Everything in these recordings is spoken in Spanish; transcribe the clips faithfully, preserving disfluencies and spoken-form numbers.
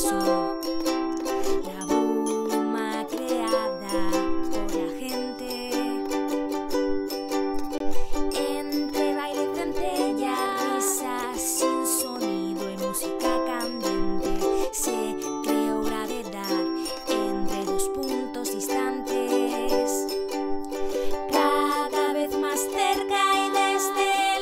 pasó. La bruma creada por la gente, entre baile y centella, risas sin sonido y música candente, se creó gravedad entre dos puntos distantes, cada vez más cerca y desde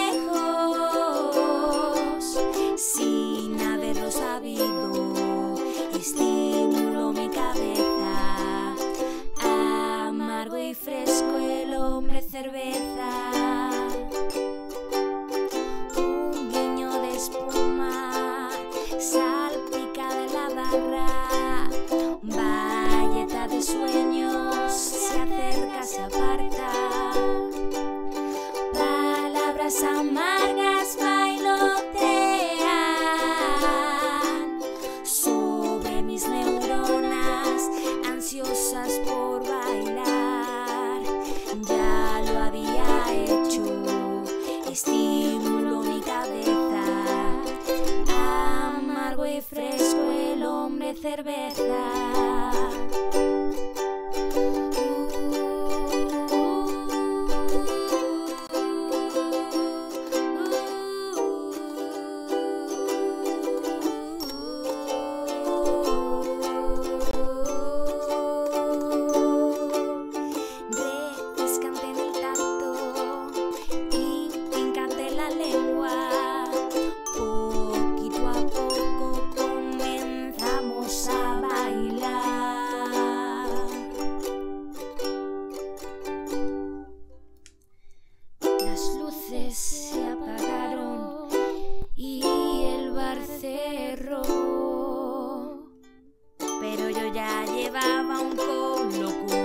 lejos, sin haberlo sabido, estimuló mi cabeza, amargo y fresco el hombre cerveza, un guiño de espuma salpicada en la barra, valleta de sueños, se acerca, se aparta, palabras amargas bailotean sobre mis neuronas, ansiosas por bailar, ya lo había hecho, estímulo mi cabeza, amargo y fresco el hombre cerveza. Refrescante en el tacto y picante en la lengua, poquito a poco comenzamos a bailar. Las luces se apagaron y el bar cerró, pero yo ya llevaba un con locura.